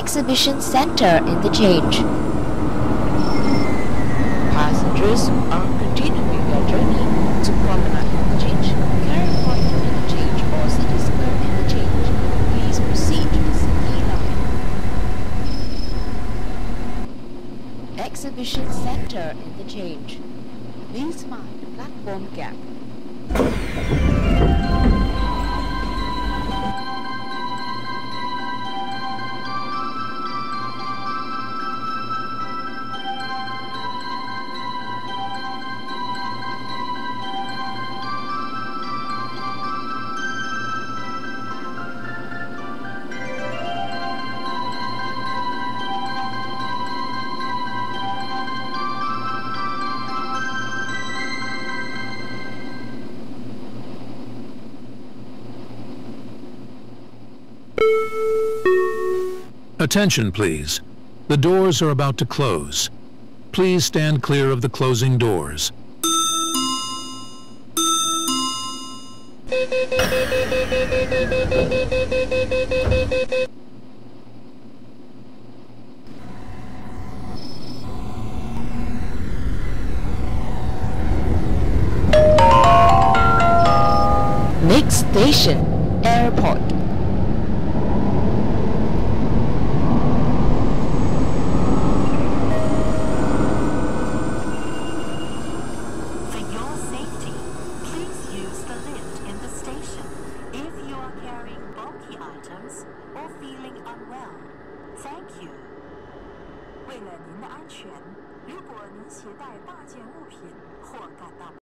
Exhibition Center Interchange. Passengers are continuing their journey to Promenade Interchange, Carry Point Interchange or City Square Interchange. Please proceed to the CE line. Exhibition Center Interchange. Please mind the platform gap. Attention, please. The doors are about to close. Please stand clear of the closing doors. Next station, Airport. Or feeling unwell, thank you. 为了您的安全，如果您携带大件物品或感到